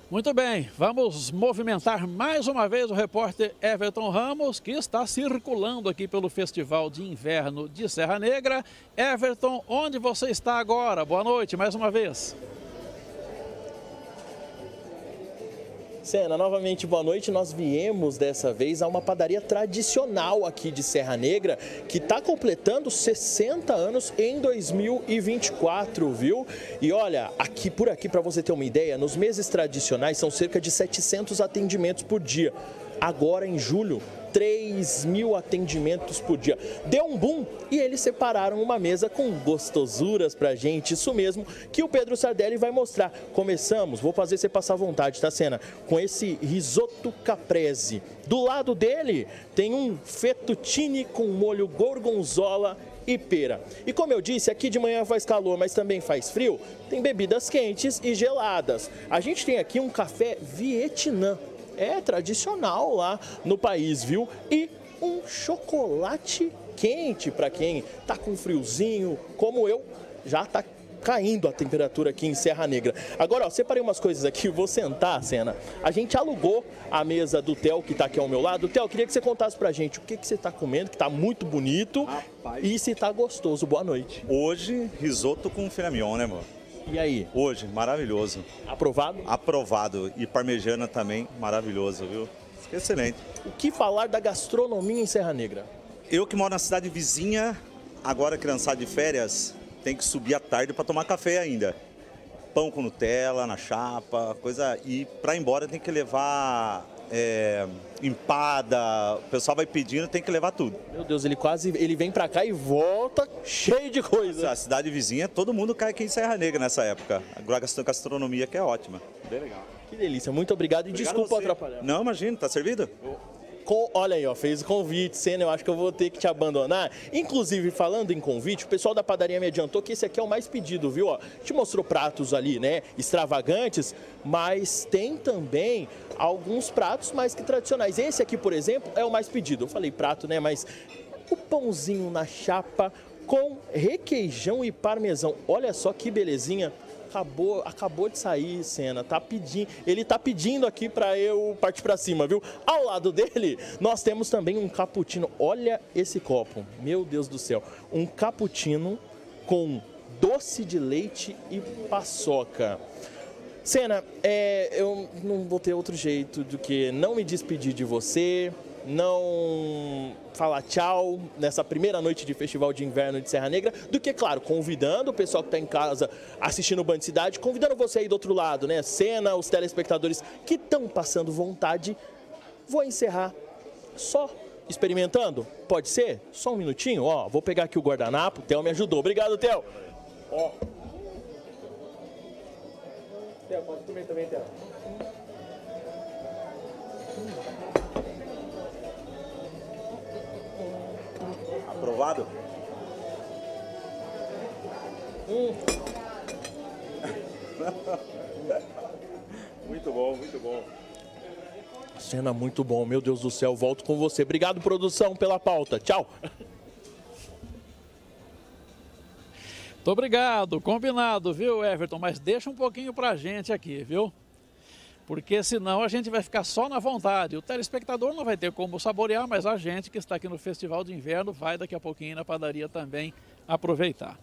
Muito bem, vamos movimentar mais uma vez o repórter Everton Ramos, que está circulando aqui pelo Festival de Inverno de Serra Negra. Everton, onde você está agora? Boa noite, mais uma vez. Sena, novamente boa noite. Nós viemos dessa vez a uma padaria tradicional aqui de Serra Negra, que está completando 60 anos em 2024, viu? E olha, por aqui, para você ter uma ideia, nos meses tradicionais são cerca de 700 atendimentos por dia. Agora, em julho, 3.000 atendimentos por dia. Deu um boom e eles separaram uma mesa com gostosuras pra gente. Isso mesmo que o Pedro Sardelli vai mostrar. Começamos, vou fazer você passar vontade, tá, Sena? Com esse risoto caprese. Do lado dele tem um fettuccine com molho gorgonzola e pera. E como eu disse, aqui de manhã faz calor, mas também faz frio. Tem bebidas quentes e geladas. A gente tem aqui um café Vietnã. É tradicional lá no país, viu? E um chocolate quente para quem tá com friozinho, como eu, já tá caindo a temperatura aqui em Serra Negra. Agora, ó, separei umas coisas aqui, vou sentar, Sena. A gente alugou a mesa do Theo, que tá aqui ao meu lado. Theo, queria que você contasse pra gente o que você tá comendo, que tá muito bonito. Rapaz. E se tá gostoso. Boa noite. Hoje, risoto com filé mignon, né, amor? E aí? Hoje, maravilhoso. Aprovado? Aprovado. E parmegiana também, maravilhoso, viu? Excelente. O que falar da gastronomia em Serra Negra? Eu que moro na cidade vizinha, agora criançada de férias, tem que subir à tarde para tomar café ainda. Pão com Nutella, na chapa, coisa... E para ir embora tem que levar empada, o pessoal vai pedindo, tem que levar tudo. Meu Deus, ele vem pra cá e volta cheio de coisa. A cidade vizinha, todo mundo cai aqui em Serra Negra nessa época. Agora a gastronomia que é ótima. Bem legal. Que delícia, muito obrigado e desculpa atrapalhar. Não, imagina, tá servido? Olha aí, ó, fez o convite, Sena, eu acho que eu vou ter que te abandonar. Inclusive, falando em convite, o pessoal da padaria me adiantou que esse aqui é o mais pedido, viu? Ó, te mostrou pratos ali, né, extravagantes, mas tem também alguns pratos mais que tradicionais. Esse aqui, por exemplo, é o mais pedido. Eu falei prato, né, mas o pãozinho na chapa com requeijão e parmesão. Olha só que belezinha. Acabou de sair, Sena, ele tá pedindo aqui para eu partir para cima, viu? Ao lado dele, nós temos também um cappuccino. Olha esse copo, meu Deus do céu. Um cappuccino com doce de leite e paçoca. Sena, eu não vou ter outro jeito do que não me despedir de você, não falar tchau nessa primeira noite de Festival de Inverno de Serra Negra, do que, claro, convidando o pessoal que está em casa assistindo o Band Cidade, convidando você aí do outro lado, né? Sena, os telespectadores que estão passando vontade. Vou encerrar só experimentando, pode ser? Só um minutinho, ó, vou pegar aqui o guardanapo, o Theo me ajudou. Obrigado, Theo. Ó. Theo, pode comer também, Theo. Aprovado? Muito bom, muito bom. Sena, muito bom, meu Deus do céu, volto com você. Obrigado, produção, pela pauta. Tchau. Muito obrigado, combinado, viu, Everton? Mas deixa um pouquinho pra gente aqui, viu? Porque senão a gente vai ficar só na vontade. O telespectador não vai ter como saborear, mas a gente que está aqui no Festival de Inverno vai daqui a pouquinho na padaria também aproveitar.